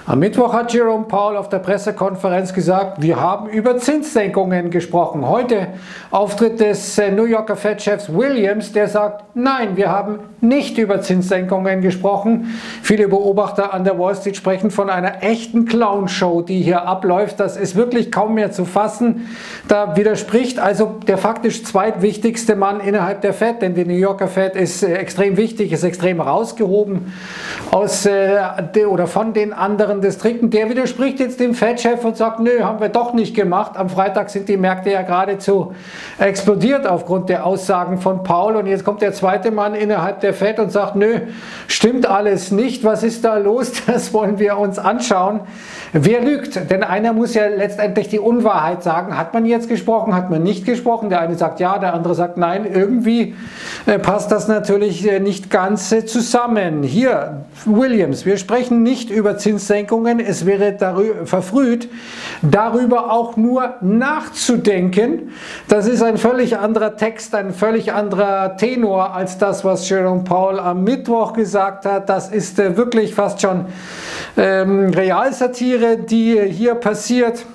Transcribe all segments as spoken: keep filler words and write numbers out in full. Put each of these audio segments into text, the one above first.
Am Mittwoch hat Jerome Powell auf der Pressekonferenz gesagt, wir haben über Zinssenkungen gesprochen. Heute Auftritt des New Yorker Fed-Chefs Williams, der sagt, nein, wir haben nicht über Zinssenkungen gesprochen. Viele Beobachter an der Wall Street sprechen von einer echten Clownshow, die hier abläuft. Das ist wirklich kaum mehr zu fassen. Da widerspricht also der faktisch zweitwichtigste Mann innerhalb der Fed, denn die New Yorker Fed ist extrem wichtig, ist extrem rausgehoben aus äh, oder von den anderen Distrikten. Der widerspricht jetzt dem Fed-Chef und sagt, nö, haben wir doch nicht gemacht. Am Freitag sind die Märkte ja geradezu explodiert aufgrund der Aussagen von Powell. Und jetzt kommt der zweite Mann innerhalb der Fed und sagt, nö, stimmt alles nicht. Was ist da los? Das wollen wir uns anschauen. Wer lügt? Denn einer muss ja letztendlich die Unwahrheit sagen. Hat man jetzt gesprochen? Hat man nicht gesprochen? Der eine sagt ja, der andere sagt nein. Irgendwie äh, passt das natürlich äh, nicht ganz äh, zusammen. Hier, Williams, wir sprechen nicht über Zinssenkungen. Es wäre verfrüht, darüber auch nur nachzudenken. Das ist ein völlig anderer Text, ein völlig anderer Tenor als das, was Jerome Powell am Mittwoch gesagt hat. Das ist äh, wirklich fast schon ähm, Realsatire, die hier passiert.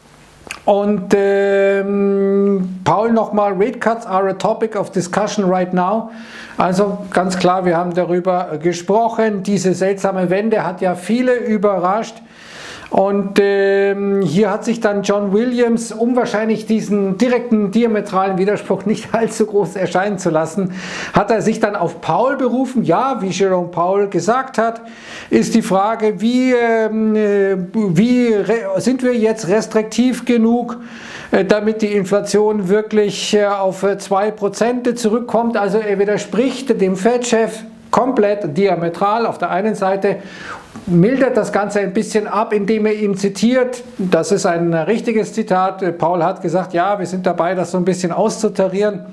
Und ähm, Powell nochmal, Rate Cuts are a topic of discussion right now. Also ganz klar, wir haben darüber gesprochen. Diese seltsame Wende hat ja viele überrascht. Und ähm, hier hat sich dann John Williams, um wahrscheinlich diesen direkten diametralen Widerspruch nicht allzu groß erscheinen zu lassen, hat er sich dann auf Powell berufen. Ja, wie Jerome Powell gesagt hat, ist die Frage, wie, ähm, wie sind wir jetzt restriktiv genug, äh, damit die Inflation wirklich äh, auf zwei Prozent zurückkommt. Also er widerspricht dem Fed-Chef komplett diametral auf der einen Seite, mildert das Ganze ein bisschen ab, indem er ihn zitiert. Das ist ein richtiges Zitat. Powell hat gesagt, ja, wir sind dabei, das so ein bisschen auszutarieren.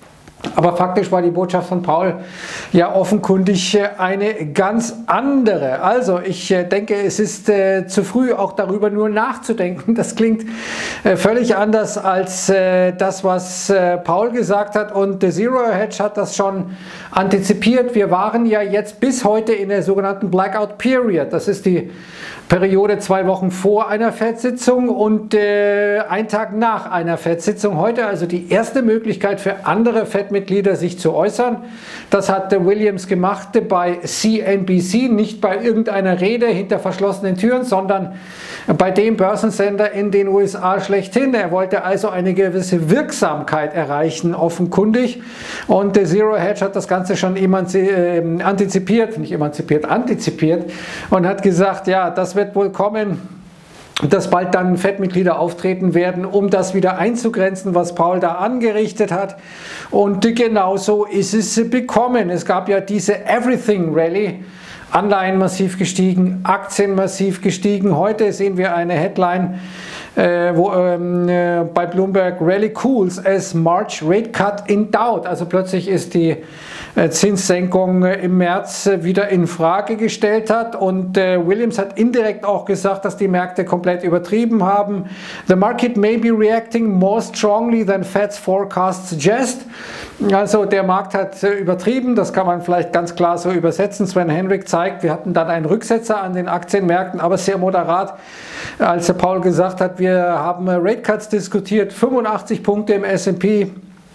Aber faktisch war die Botschaft von Powell ja offenkundig eine ganz andere. Also ich denke, es ist äh, zu früh, auch darüber nur nachzudenken. Das klingt äh, völlig anders als äh, das, was äh, Powell gesagt hat. Und der Zero Hedge hat das schon antizipiert. Wir waren ja jetzt bis heute in der sogenannten Blackout Period. Das ist die Periode zwei Wochen vor einer Fed-Sitzung und äh, ein Tag nach einer Fed-Sitzung. Heute also die erste Möglichkeit für andere Fed-Mitglieder, sich zu äußern. Das hat Williams gemacht bei C N B C, nicht bei irgendeiner Rede hinter verschlossenen Türen, sondern bei dem Börsensender in den U S A schlechthin. Er wollte also eine gewisse Wirksamkeit erreichen, offenkundig. Und der Zero Hedge hat das Ganze schon äh, antizipiert, nicht emanzipiert, antizipiert und hat gesagt, ja, das wird wohl kommen, dass bald dann Fed-Mitglieder auftreten werden, um das wieder einzugrenzen, was Powell da angerichtet hat. Und genauso ist es bekommen. Es gab ja diese Everything Rally, Anleihen massiv gestiegen, Aktien massiv gestiegen. Heute sehen wir eine Headline äh, wo, ähm, äh, bei Bloomberg, Rally cools as March Rate Cut in doubt. Also plötzlich ist die äh, Zinssenkung äh, im März äh, wieder in Frage gestellt hat. Und äh, Williams hat indirekt auch gesagt, dass die Märkte komplett übertrieben haben. The market may be reacting more strongly than Fed's forecast suggest. Also der Markt hat äh, übertrieben, das kann man vielleicht ganz klar so übersetzen. Sven Henrik zeigt, wir hatten dann einen Rücksetzer an den Aktienmärkten, aber sehr moderat, als Powell gesagt hat, wir haben Rate Cuts diskutiert, fünfundachtzig Punkte im S und P.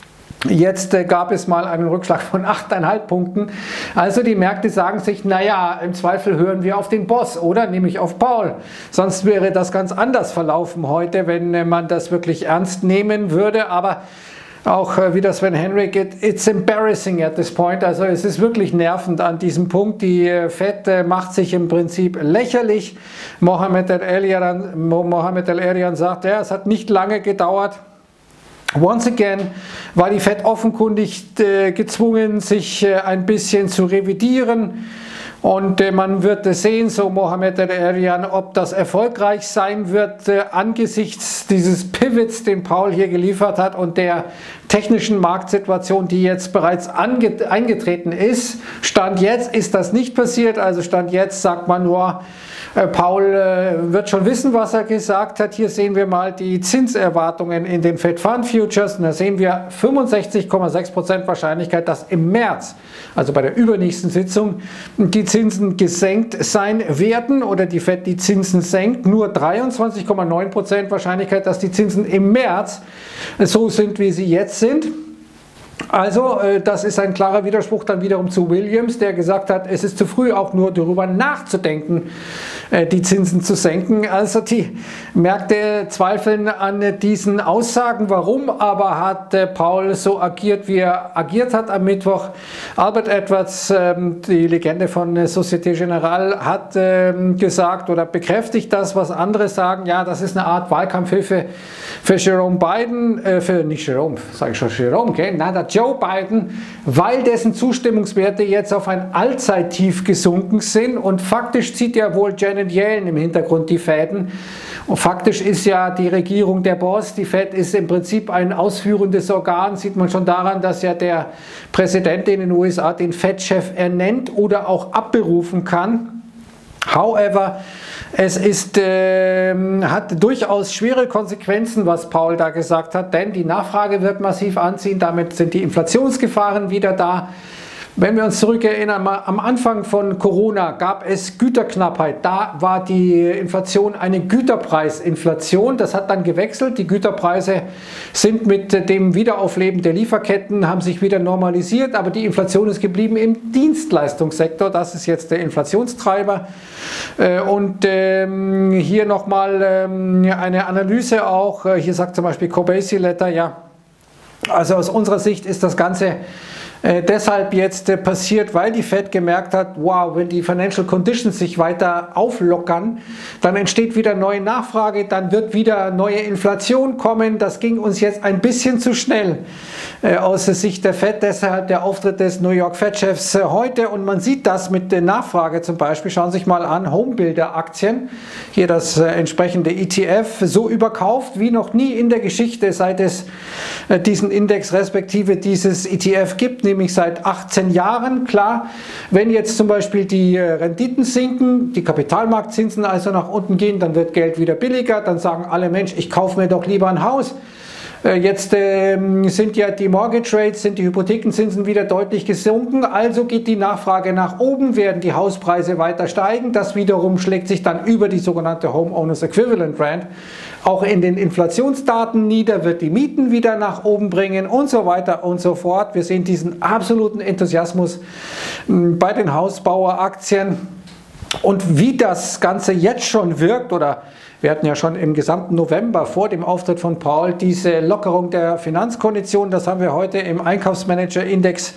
Jetzt äh, gab es mal einen Rückschlag von acht Komma fünf Punkten. Also die Märkte sagen sich, naja, im Zweifel hören wir auf den Boss, oder? Nämlich auf Powell. Sonst wäre das ganz anders verlaufen heute, wenn äh, man das wirklich ernst nehmen würde. Aber auch äh, wie das Sven Henrik, it, it's embarrassing at this point. Also es ist wirklich nervend an diesem Punkt. Die äh, Fed äh, macht sich im Prinzip lächerlich. Mohamed El-Erian Mohamed El-Erian sagt, ja, es hat nicht lange gedauert. Once again war die Fed offenkundig äh, gezwungen, sich äh, ein bisschen zu revidieren. Und äh, man wird äh, sehen, so Mohamed El-Erian, ob das erfolgreich sein wird äh, angesichts dieses Pivots, den Powell hier geliefert hat und der technischen Marktsituation, die jetzt bereits eingetreten ist. Stand jetzt ist das nicht passiert, also Stand jetzt sagt man nur, äh, Paul äh, wird schon wissen, was er gesagt hat. Hier sehen wir mal die Zinserwartungen in den Fed Fund Futures und da sehen wir fünfundsechzig Komma sechs Prozent Wahrscheinlichkeit, dass im März, also bei der übernächsten Sitzung, die Zinsen gesenkt sein werden oder die Fed die Zinsen senkt. Nur dreiundzwanzig Komma neun Prozent Wahrscheinlichkeit, dass die Zinsen im März so sind, wie sie jetzt sind. Also das ist ein klarer Widerspruch dann wiederum zu Williams, der gesagt hat, es ist zu früh auch nur darüber nachzudenken, die Zinsen zu senken. Also die Märkte zweifeln an diesen Aussagen. Warum aber hat Paul so agiert, wie er agiert hat am Mittwoch? Albert Edwards, die Legende von Société Générale, hat gesagt oder bekräftigt das, was andere sagen. Ja, das ist eine Art Wahlkampfhilfe für Jerome Biden, äh, für nicht Jerome, sage ich schon Jerome, okay? Nein, der Joe Biden, weil dessen Zustimmungswerte jetzt auf ein Allzeittief gesunken sind und faktisch zieht ja wohl Janet Yellen im Hintergrund die Fäden und faktisch ist ja die Regierung der Boss, die Fed ist im Prinzip ein ausführendes Organ, sieht man schon daran, dass ja der Präsident in den U S A den Fed-Chef ernennt oder auch abberufen kann. However, es ist, äh, hat durchaus schwere Konsequenzen, was Paul da gesagt hat, denn die Nachfrage wird massiv anziehen, damit sind die Inflationsgefahren wieder da. Wenn wir uns zurückerinnern, am Anfang von Corona gab es Güterknappheit. Da war die Inflation eine Güterpreisinflation. Das hat dann gewechselt. Die Güterpreise sind mit dem Wiederaufleben der Lieferketten, haben sich wieder normalisiert. Aber die Inflation ist geblieben im Dienstleistungssektor. Das ist jetzt der Inflationstreiber. Und hier nochmal eine Analyse auch. Hier sagt zum Beispiel Cobasi Letter, ja, also aus unserer Sicht ist das Ganze Äh, deshalb jetzt äh, passiert, weil die Fed gemerkt hat, wow, wenn die Financial Conditions sich weiter auflockern, dann entsteht wieder neue Nachfrage, dann wird wieder neue Inflation kommen. Das ging uns jetzt ein bisschen zu schnell äh, aus der Sicht der Fed, deshalb der Auftritt des New York Fed-Chefs äh, heute und man sieht das mit der Nachfrage zum Beispiel, schauen Sie sich mal an, Homebuilder-Aktien, hier das äh, entsprechende E T F, so überkauft wie noch nie in der Geschichte, seit es äh, diesen Index respektive dieses E T F gibt, nämlich seit achtzehn Jahren. Klar, wenn jetzt zum Beispiel die Renditen sinken, die Kapitalmarktzinsen also nach unten gehen, dann wird Geld wieder billiger, dann sagen alle, Mensch, ich kaufe mir doch lieber ein Haus. Jetzt äh, sind ja die Mortgage Rates, sind die Hypothekenzinsen wieder deutlich gesunken, also geht die Nachfrage nach oben, werden die Hauspreise weiter steigen, das wiederum schlägt sich dann über die sogenannte Homeowners Equivalent Rent auch in den Inflationsdaten nieder, wird die Mieten wieder nach oben bringen und so weiter und so fort. Wir sehen diesen absoluten Enthusiasmus bei den Hausbaueraktien und wie das Ganze jetzt schon wirkt oder wir hatten ja schon im gesamten November vor dem Auftritt von Paul diese Lockerung der Finanzkonditionen. Das haben wir heute im Einkaufsmanager-Index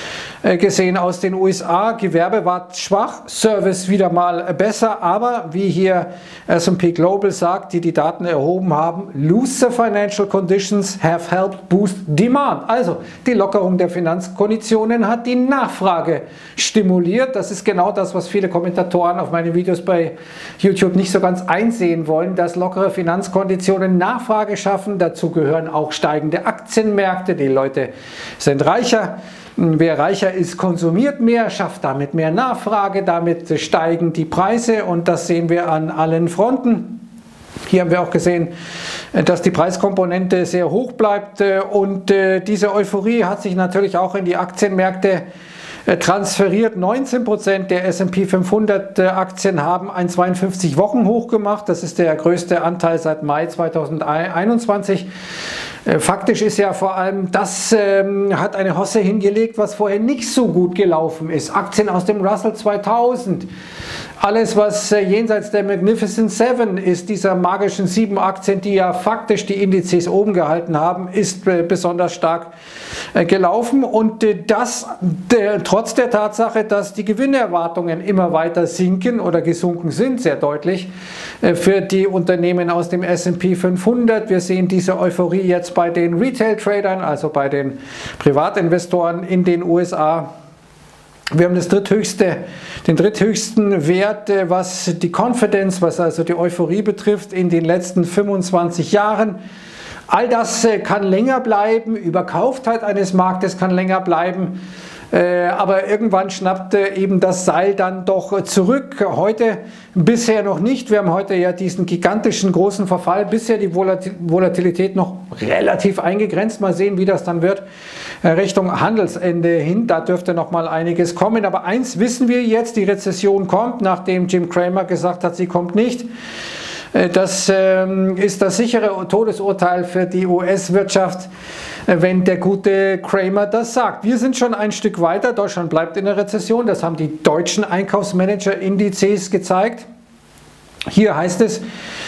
gesehen aus den U S A. Gewerbe war schwach, Service wieder mal besser, aber wie hier S und P Global sagt, die die Daten erhoben haben, looser financial conditions have helped boost demand. Also die Lockerung der Finanzkonditionen hat die Nachfrage stimuliert. Das ist genau das, was viele Kommentatoren auf meine Videos bei YouTube nicht so ganz einsehen wollen, dass lockere Finanzkonditionen Nachfrage schaffen. Dazu gehören auch steigende Aktienmärkte. Die Leute sind reicher. Wer reicher ist, konsumiert mehr, schafft damit mehr Nachfrage, damit steigen die Preise und das sehen wir an allen Fronten. Hier haben wir auch gesehen, dass die Preiskomponente sehr hoch bleibt und diese Euphorie hat sich natürlich auch in die Aktienmärkte transferiert. neunzehn Prozent der S und P fünfhundert Aktien haben ein zweiundfünfzig Wochen Hoch gemacht. Das ist der größte Anteil seit Mai zweitausendeinundzwanzig. Faktisch ist ja vor allem, das ähm, hat eine Hosse hingelegt, was vorher nicht so gut gelaufen ist. Aktien aus dem Russell zweitausend. Alles, was äh, jenseits der Magnificent Seven ist, dieser magischen sieben Aktien, die ja faktisch die Indizes oben gehalten haben, ist äh, besonders stark äh, gelaufen. Und äh, das der, trotz der Tatsache, dass die Gewinnerwartungen immer weiter sinken oder gesunken sind, sehr deutlich, äh, für die Unternehmen aus dem S und P fünfhundert. Wir sehen diese Euphorie jetzt bei den Retail-Tradern, also bei den Privatinvestoren in den U S A. Wir haben das dritthöchste, den dritthöchsten Wert, was die Confidence, was also die Euphorie betrifft, in den letzten fünfundzwanzig Jahren. All das äh, kann länger bleiben, Überkauftheit eines Marktes kann länger bleiben. Äh, aber irgendwann schnappte eben das Seil dann doch zurück. Heute bisher noch nicht. Wir haben heute ja diesen gigantischen großen Verfall. Bisher die Volatilität noch relativ eingegrenzt. Mal sehen, wie das dann wird äh, Richtung Handelsende hin. Da dürfte noch mal einiges kommen. Aber eins wissen wir jetzt, die Rezession kommt, nachdem Jim Cramer gesagt hat, sie kommt nicht. Das ähm, ist das sichere Todesurteil für die U S-Wirtschaft, wenn der gute Cramer das sagt. Wir sind schon ein Stück weiter. Deutschland bleibt in der Rezession. Das haben die deutschen Einkaufsmanager-Indizes gezeigt. Hier heißt es,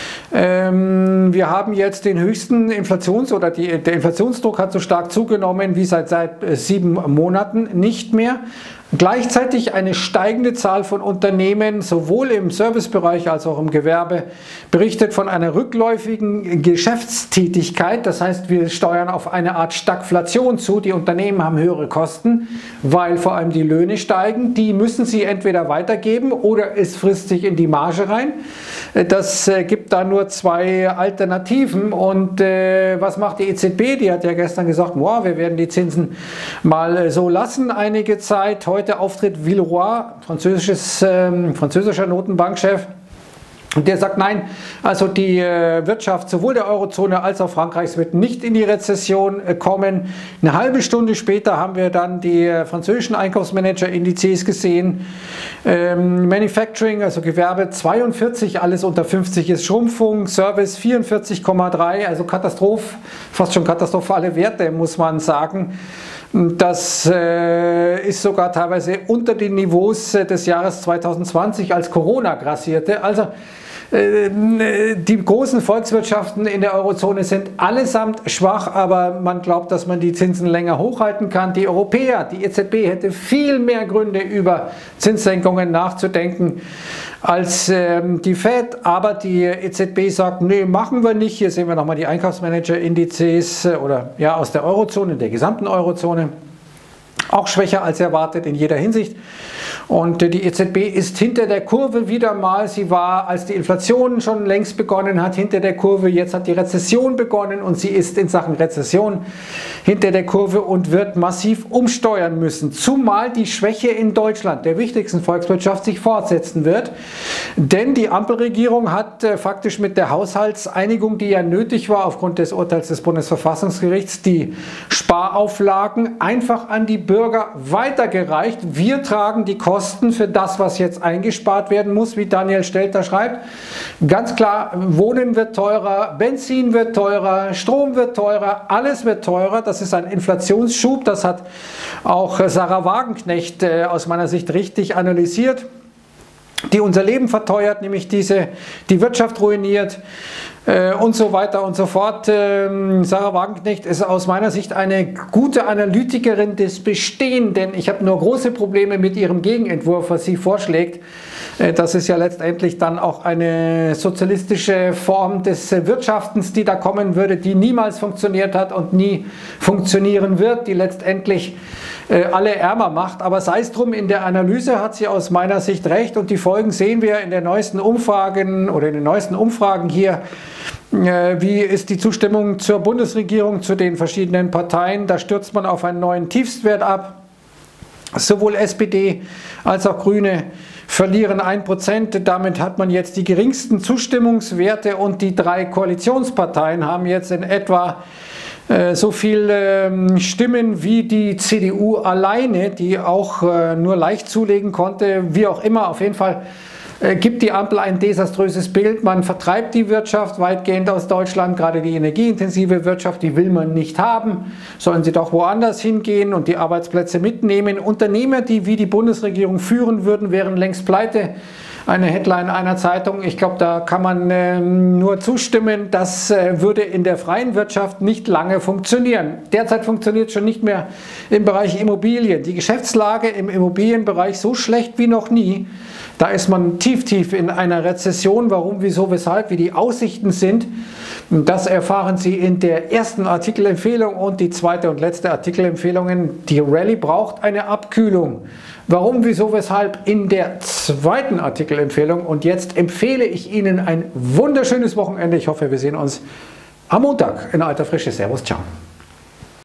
ähm, wir haben jetzt den höchsten Inflations- oder die, der Inflationsdruck hat so stark zugenommen wie seit, seit äh, sieben Monaten nicht mehr. Gleichzeitig eine steigende Zahl von Unternehmen, sowohl im Servicebereich als auch im Gewerbe, berichtet von einer rückläufigen Geschäftstätigkeit. Das heißt, wir steuern auf eine Art Stagflation zu. Die Unternehmen haben höhere Kosten, weil vor allem die Löhne steigen. Die müssen sie entweder weitergeben oder es frisst sich in die Marge rein. Das äh, gibt da nur zwei Alternativen. Und äh, was macht die E Z B? Die hat ja gestern gesagt, wow, wir werden die Zinsen mal äh, so lassen einige Zeit. Heute Auftritt Villeroy, französisches, ähm, französischer Notenbankchef. Und der sagt, nein, also die äh, Wirtschaft sowohl der Eurozone als auch Frankreichs wird nicht in die Rezession äh, kommen. Eine halbe Stunde später haben wir dann die äh, französischen Einkaufsmanager-Indizes gesehen. Ähm, Manufacturing, also Gewerbe zweiundvierzig, alles unter fünfzig ist Schrumpfung. Service vierundvierzig Komma drei, also Katastroph, fast schon katastrophale Werte, muss man sagen. Das äh, ist sogar teilweise unter den Niveaus äh, des Jahres zweitausendzwanzig, als Corona grassierte. Also äh, die großen Volkswirtschaften in der Eurozone sind allesamt schwach, aber man glaubt, dass man die Zinsen länger hochhalten kann. Die Europäer, die E Z B hätte viel mehr Gründe, über Zinssenkungen nachzudenken als ähm, die Fed, aber die E Z B sagt, nee, machen wir nicht. Hier sehen wir nochmal die Einkaufsmanager-Indizes äh, oder ja aus der Eurozone, der gesamten Eurozone. Auch schwächer als erwartet in jeder Hinsicht. Und die E Z B ist hinter der Kurve wieder mal. Sie war, als die Inflation schon längst begonnen hat, hinter der Kurve. Jetzt hat die Rezession begonnen und sie ist in Sachen Rezession hinter der Kurve und wird massiv umsteuern müssen. Zumal die Schwäche in Deutschland, der wichtigsten Volkswirtschaft, sich fortsetzen wird. Denn die Ampelregierung hat äh, faktisch mit der Haushaltseinigung, die ja nötig war aufgrund des Urteils des Bundesverfassungsgerichts, die Sparauflagen einfach an die Bürger weitergereicht. Wir tragen die Kosten für das, was jetzt eingespart werden muss, wie Daniel Stelter schreibt. Ganz klar, Wohnen wird teurer, Benzin wird teurer, Strom wird teurer, alles wird teurer. Das ist ein Inflationsschub, das hat auch Sarah Wagenknecht äh, aus meiner Sicht richtig analysiert, die unser Leben verteuert, nämlich diese, die Wirtschaft ruiniert äh, und so weiter und so fort. Ähm, Sarah Wagenknecht ist aus meiner Sicht eine gute Analytikerin des Bestehenden. Ich habe nur große Probleme mit ihrem Gegenentwurf, was sie vorschlägt. Äh, das ist ja letztendlich dann auch eine sozialistische Form des äh, Wirtschaftens, die da kommen würde, die niemals funktioniert hat und nie funktionieren wird, die letztendlich alle ärmer macht, aber sei es drum, in der Analyse hat sie aus meiner Sicht recht und die Folgen sehen wir in den neuesten Umfragen oder in den neuesten Umfragen hier. Wie ist die Zustimmung zur Bundesregierung, zu den verschiedenen Parteien? Da stürzt man auf einen neuen Tiefstwert ab. Sowohl S P D als auch Grüne verlieren ein Prozent. Damit hat man jetzt die geringsten Zustimmungswerte und die drei Koalitionsparteien haben jetzt in etwa so viele Stimmen wie die C D U alleine, die auch nur leicht zulegen konnte, wie auch immer. Auf jeden Fall gibt die Ampel ein desaströses Bild. Man vertreibt die Wirtschaft weitgehend aus Deutschland, gerade die energieintensive Wirtschaft, die will man nicht haben. Sollen sie doch woanders hingehen und die Arbeitsplätze mitnehmen. Unternehmer, die wie die Bundesregierung führen würden, wären längst pleite. Eine Headline einer Zeitung, ich glaube, da kann man äh, nur zustimmen, das äh, würde in der freien Wirtschaft nicht lange funktionieren. Derzeit funktioniert es schon nicht mehr im Bereich Immobilien. Die Geschäftslage im Immobilienbereich so schlecht wie noch nie. Da ist man tief, tief in einer Rezession. Warum, wieso, weshalb, wie die Aussichten sind, das erfahren Sie in der ersten Artikelempfehlung und die zweite und letzte Artikelempfehlung. Die Rallye braucht eine Abkühlung. Warum, wieso, weshalb in der zweiten Artikelempfehlung. Und jetzt empfehle ich Ihnen ein wunderschönes Wochenende. Ich hoffe, wir sehen uns am Montag in alter Frische. Servus, ciao.